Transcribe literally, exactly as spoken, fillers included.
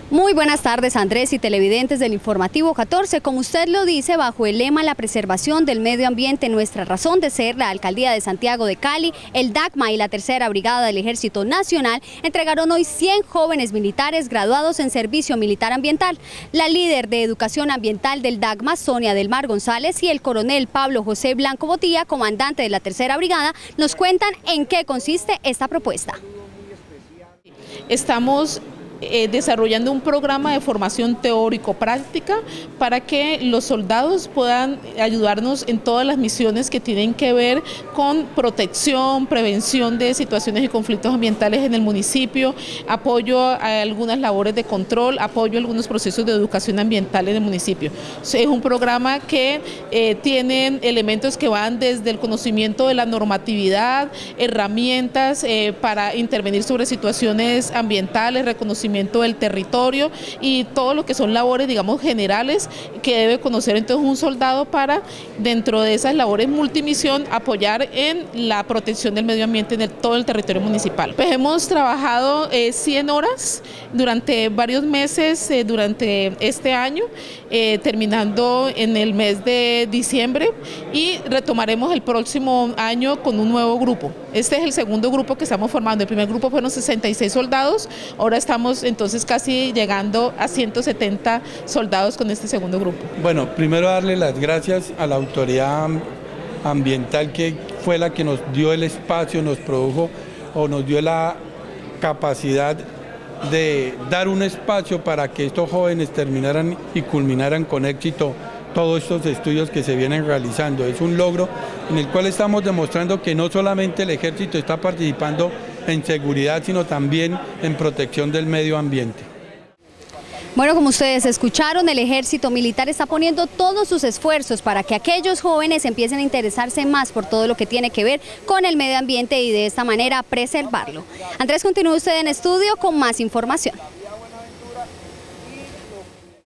Muy buenas tardes, Andrés y televidentes del Informativo catorce. Como usted lo dice, bajo el lema La preservación del medio ambiente, nuestra razón de ser, la Alcaldía de Santiago de Cali, el DACMA y la Tercera Brigada del Ejército Nacional entregaron hoy cien jóvenes militares graduados en servicio militar ambiental. La líder de educación ambiental del DACMA, Sonia del Mar González, y el coronel Pablo José Blanco Botilla, comandante de la Tercera Brigada, nos cuentan en qué consiste esta propuesta. Estamos Eh, desarrollando un programa de formación teórico-práctica para que los soldados puedan ayudarnos en todas las misiones que tienen que ver con protección, prevención de situaciones y conflictos ambientales en el municipio, apoyo a algunas labores de control, apoyo a algunos procesos de educación ambiental en el municipio. Es un programa que eh, tiene elementos que van desde el conocimiento de la normatividad, herramientas eh, para intervenir sobre situaciones ambientales, reconocimiento del territorio y todo lo que son labores, digamos, generales que debe conocer entonces un soldado para, dentro de esas labores multimisión, apoyar en la protección del medio ambiente en el, todo el territorio municipal. Pues hemos trabajado eh, cien horas durante varios meses, eh, durante este año, eh, terminando en el mes de diciembre, y retomaremos el próximo año con un nuevo grupo. Este es el segundo grupo que estamos formando. El primer grupo fueron sesenta y seis soldados, ahora estamos entonces casi llegando a ciento setenta soldados con este segundo grupo. Bueno, primero darle las gracias a la autoridad ambiental, que fue la que nos dio el espacio, nos produjo o nos dio la capacidad de dar un espacio para que estos jóvenes terminaran y culminaran con éxito todos estos estudios que se vienen realizando. Es un logro en el cual estamos demostrando que no solamente el ejército está participando en seguridad, sino también en protección del medio ambiente. Bueno, como ustedes escucharon, el ejército militar está poniendo todos sus esfuerzos para que aquellos jóvenes empiecen a interesarse más por todo lo que tiene que ver con el medio ambiente y de esta manera preservarlo. Andrés, continúe usted en estudio con más información.